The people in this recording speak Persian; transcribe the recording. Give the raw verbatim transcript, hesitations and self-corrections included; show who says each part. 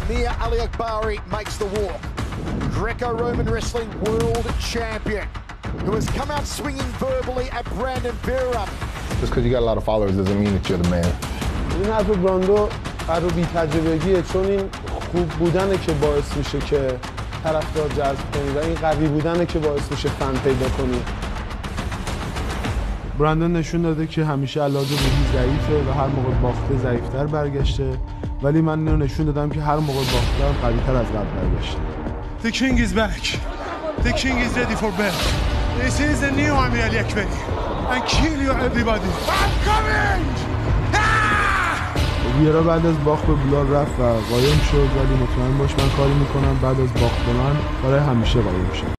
Speaker 1: Amir Ali Akbari makes the walk. Greco-Roman wrestling world champion who has come out swinging verbally at Brandon Vera.
Speaker 2: Just because you got a lot of followers doesn't mean that you're the man.
Speaker 3: این حرف براندو قرار بی تجربگیه، چون این خوب بودنه که باعث میشه که طرفدار جذب کنی و این قوی بودنه که باعث میشه فن پیدا کنی. برندون نشون داده که همیشه علاوه روحی ضعیفه و هر موقع باخته ضعیفتر برگشته، ولی من اینو نشون دادم که هر موقع باختم قوی‌تر از قبل برگشته.
Speaker 4: The king is back. The king is ready for bed. This is the new Amir Ali Akbari. And kill you everybody. I'm coming!
Speaker 3: ویرا بعد از باخت به بلال رفت و قایم شد، ولی مطمئن باش من کاری میکنم بعد از باخت به من برای همیشه قایم شد.